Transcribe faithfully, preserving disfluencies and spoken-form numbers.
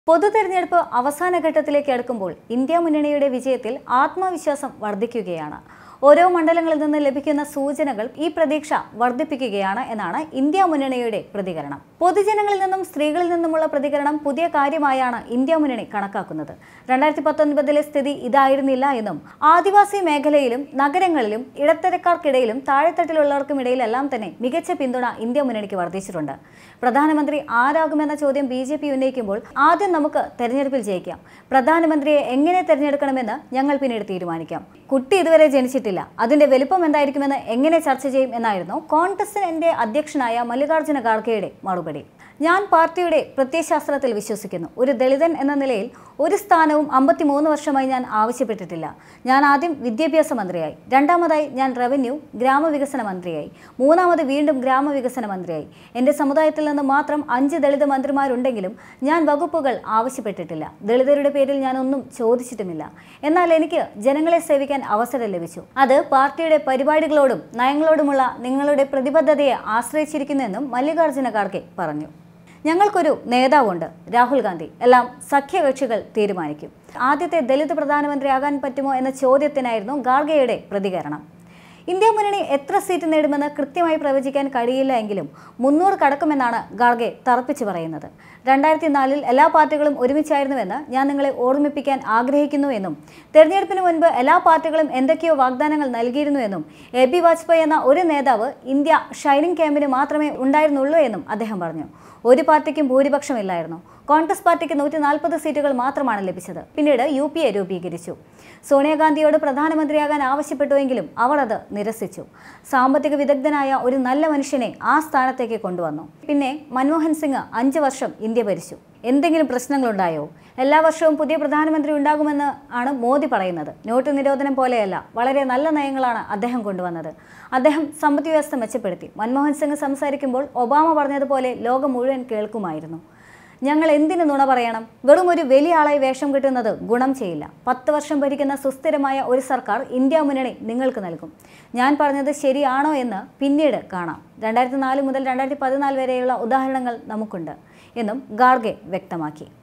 പൊതുതെരഞ്ഞെടുപ്പ് അവസാന ഘട്ടത്തിലേക്ക് അടുക്കുമ്പോൾ ഇന്ത്യ മുന്നണിയുടെ വിജയത്തിൽ ആത്മവിശ്വാസം വർദ്ധിക്കുകയാണ്. ഓരോ മണ്ഡലങ്ങളിൽ നിന്ന് ലഭിക്കുന്ന സൂചനകൾ ഈ പ്രതീക്ഷ വർദ്ധിപ്പിക്കുകയാണ് എന്നാണ് ഇന്ത്യ മുന്നണിയുടെ പ്രതികരണം. പൊതുജനങ്ങളിൽ നിന്നും സ്ത്രീകളിൽ നിന്നുമുള്ള പ്രതികരണം പുതിയ കാര്യമായാണ് ഇന്ത്യ മുന്നണി കണക്കാക്കുന്നത്. രണ്ടായിരത്തി പത്തൊൻപതിലെ സ്ഥിതി ഇതായിരുന്നില്ല എന്നും ആദിവാസി മേഖലയിലും നഗരങ്ങളിലും ഇടത്തരക്കാർക്കിടയിലും താഴെത്തട്ടിലുള്ളവർക്കും ഇടയിലെല്ലാം തന്നെ മികച്ച പിന്തുണ ഇന്ത്യ മുന്നണിക്ക് വർദ്ധിച്ചിട്ടുണ്ട്. പ്രധാനമന്ത്രി ആരാകുമെന്ന ചോദ്യം ബി ജെ പി ഉന്നയിക്കുമ്പോൾ ആദ്യം നമുക്ക് തെരഞ്ഞെടുപ്പിൽ ജയിക്കാം, പ്രധാനമന്ത്രിയെ എങ്ങനെ തെരഞ്ഞെടുക്കണമെന്ന് ഞങ്ങൾ പിന്നീട് തീരുമാനിക്കാം, കുട്ടി ഇതുവരെ ജനിച്ചിട്ടില്ല, അതിന്റെ വലുപ്പം എന്തായിരിക്കുമെന്ന് എങ്ങനെ ചർച്ച ചെയ്യും എന്നായിരുന്നു കോൺഗ്രസിന്റെ അധ്യക്ഷനായ മല്ലികാർജ്ജുന ഖാർഗെയുടെ മറുപടി. ഞാൻ പാർട്ടിയുടെ പ്രത്യയശാസ്ത്രത്തിൽ വിശ്വസിക്കുന്നു. ഒരു ദളിതൻ എന്ന നിലയിൽ ഒരു സ്ഥാനവും അമ്പത്തിമൂന്ന് വർഷമായി ഞാൻ ആവശ്യപ്പെട്ടിട്ടില്ല. ഞാൻ ആദ്യം വിദ്യാഭ്യാസ മന്ത്രിയായി, രണ്ടാമതായി ഞാൻ റവന്യൂ ഗ്രാമവികസന മന്ത്രിയായി, മൂന്നാമത് വീണ്ടും ഗ്രാമവികസന മന്ത്രിയായി. എൻ്റെ സമുദായത്തിൽ നിന്ന് മാത്രം അഞ്ച് ദളിത് മന്ത്രിമാരുണ്ടെങ്കിലും ഞാൻ വകുപ്പുകൾ ആവശ്യപ്പെട്ടിട്ടില്ല. ദളിതരുടെ പേരിൽ ഞാൻ ഒന്നും ചോദിച്ചിട്ടുമില്ല. എന്നാൽ എനിക്ക് ജനങ്ങളെ സേവിക്കാൻ അവസരം ലഭിച്ചു. അത് പാർട്ടിയുടെ പരിപാടികളോടും നയങ്ങളോടുമുള്ള നിങ്ങളുടെ പ്രതിബദ്ധതയെ ആശ്രയിച്ചിരിക്കുന്നുവെന്നും മല്ലികാർജ്ജുന ഖാർഗെ പറഞ്ഞു. ഞങ്ങൾക്കൊരു നേതാവുണ്ട്, രാഹുൽ ഗാന്ധി. എല്ലാം സഖ്യകക്ഷികൾ തീരുമാനിക്കും. ആദ്യത്തെ ദളിത് പ്രധാനമന്ത്രിയാകാൻ പറ്റുമോ എന്ന ചോദ്യത്തിനായിരുന്നു ഖാർഗെയുടെ പ്രതികരണം. ഇന്ത്യ മുന്നണി എത്ര സീറ്റ് നേടുമെന്ന് കൃത്യമായി പ്രവചിക്കാൻ കഴിയില്ല എങ്കിലും മുന്നൂറ് കടക്കുമെന്നാണ് ഖാർഗെ തറപ്പിച്ചു പറയുന്നത്. രണ്ടായിരത്തി നാലിൽ എല്ലാ പാർട്ടികളും ഒരുമിച്ചായിരുന്നുവെന്ന് ഞാൻ നിങ്ങളെ ഓർമ്മിപ്പിക്കാൻ ആഗ്രഹിക്കുന്നു എന്നും തെരഞ്ഞെടുപ്പിന് മുൻപ് എല്ലാ പാർട്ടികളും എന്തൊക്കെയോ വാഗ്ദാനങ്ങൾ നൽകിയിരുന്നുവെന്നും എ ബി വാജ്പേയി എന്ന ഒരു നേതാവ് ഇന്ത്യ ഷൈനിങ് ക്യാമ്പിന് മാത്രമേ ഉണ്ടായിരുന്നുള്ളൂ എന്നും അദ്ദേഹം പറഞ്ഞു. ഒരു പാർട്ടിക്കും ഭൂരിപക്ഷമില്ലായിരുന്നു. കോൺഗ്രസ് പാർട്ടിക്ക് നൂറ്റി നാൽപ്പത് സീറ്റുകൾ മാത്രമാണ് ലഭിച്ചത്. പിന്നീട് യു പി എ രൂപീകരിച്ചു. സോണിയാഗാന്ധിയോട് പ്രധാനമന്ത്രിയാകാൻ ആവശ്യപ്പെട്ടുവെങ്കിലും അവർ അത് നിരസിച്ചു. സാമ്പത്തിക വിദഗ്ധനായ ഒരു നല്ല മനുഷ്യനെ ആ സ്ഥാനത്തേക്ക് കൊണ്ടുവന്നു. പിന്നെ മൻമോഹൻ സിംഗ് അഞ്ച് വർഷം ഇന്ത്യ ഭരിച്ചു. എന്തെങ്കിലും പ്രശ്നങ്ങളുണ്ടായോ? എല്ലാ വർഷവും പുതിയ പ്രധാനമന്ത്രി ഉണ്ടാകുമെന്ന് ആണ് മോദി പറയുന്നത്. നോട്ട് നിരോധനം പോലെയല്ല, വളരെ നല്ല നയങ്ങളാണ് അദ്ദേഹം കൊണ്ടുവന്നത്. അദ്ദേഹം സമ്പദ് വ്യവസ്ഥ മെച്ചപ്പെടുത്തി. മൻമോഹൻ സിംഗ് സംസാരിക്കുമ്പോൾ ഒബാമ പറഞ്ഞതുപോലെ ലോകം മുഴുവൻ കേൾക്കുമായിരുന്നു. ഞങ്ങൾ എന്തിനു നുണ പറയണം? വെറും ഒരു വലിയ ആളായി വേഷം കിട്ടുന്നത് ഗുണം ചെയ്യില്ല. പത്ത് വർഷം ഭരിക്കുന്ന സുസ്ഥിരമായ ഒരു സർക്കാർ ഇന്ത്യ മുന്നണി നിങ്ങൾക്ക് നൽകും. ഞാൻ പറഞ്ഞത് ശരിയാണോ എന്ന് പിന്നീട് കാണാം. രണ്ടായിരത്തി നാല് മുതൽ രണ്ടായിരത്തി പതിനാല് വരെയുള്ള ഉദാഹരണങ്ങൾ നമുക്കുണ്ട് എന്നും ഖാർഗെ വ്യക്തമാക്കി.